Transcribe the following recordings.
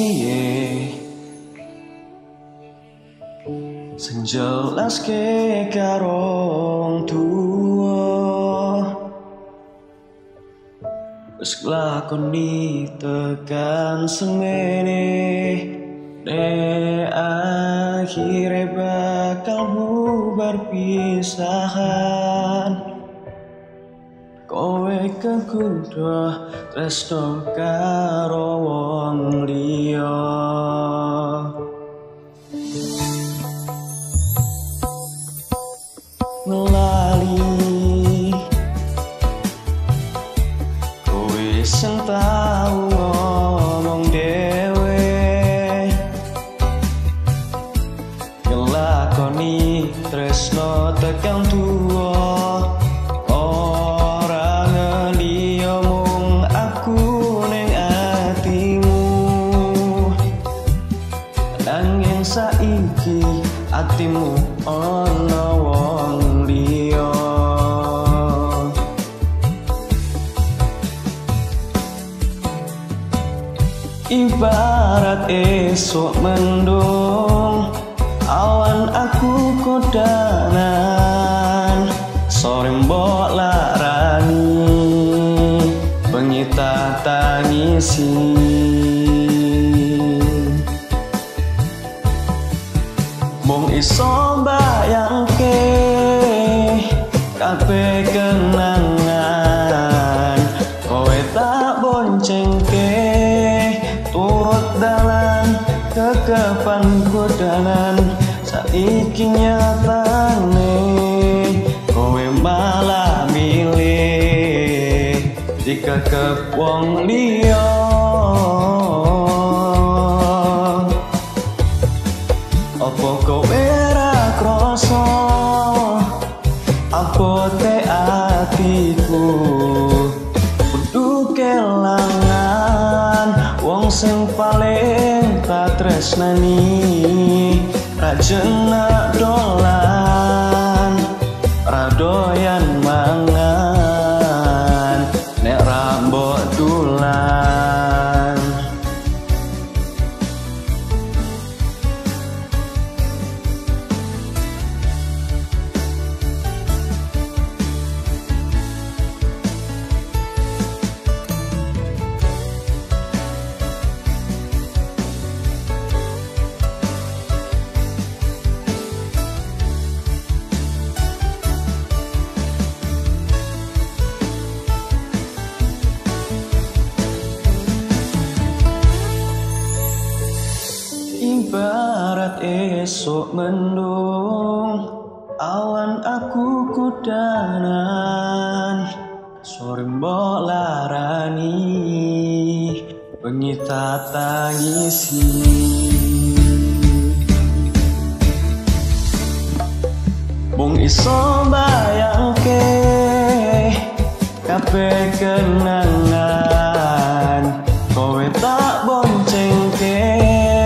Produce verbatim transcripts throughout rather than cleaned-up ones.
piye sing jelaske karo tuwa wis lakoni tekan semene nek akhire bakal bubar pisahan kowe kekuduh tresno karo wong liya ngelali kowe sing tau ngomong dhewe ngelakoni tresno tekan tuwa saiki atimu ana wong liya ibarat esok mendung awan aku kodanan sore mbok larani bengi tak tangisi mung iso mbayangke kabeh kenangan kowe tak boncengke turut dalan kekepan kodanan saiki nyatane kowe malah milih dikekep wong liya apa kowe ra krasa apa te atiku kudu kelangan wong sing paling tak tresnani ra jenak dolan ra doyan mangan nek ra mbok dulan ibarat esok mendung awan aku kudanan sore mbok larani bengi tak tangisi mung iso mbayangke kabeh kenangan kowe tak boncengke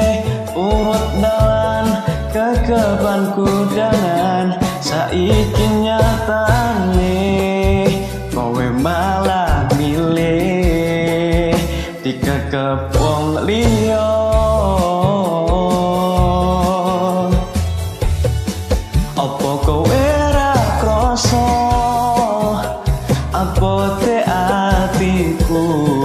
kekepan kudangan saiki nyatane kowe malah milih dikekep wong liya apa kowe ra krasa apa te atiku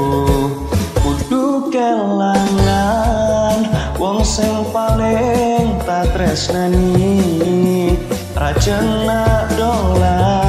kudu kelangan wong sing paling tak tresnani ra jenak dolan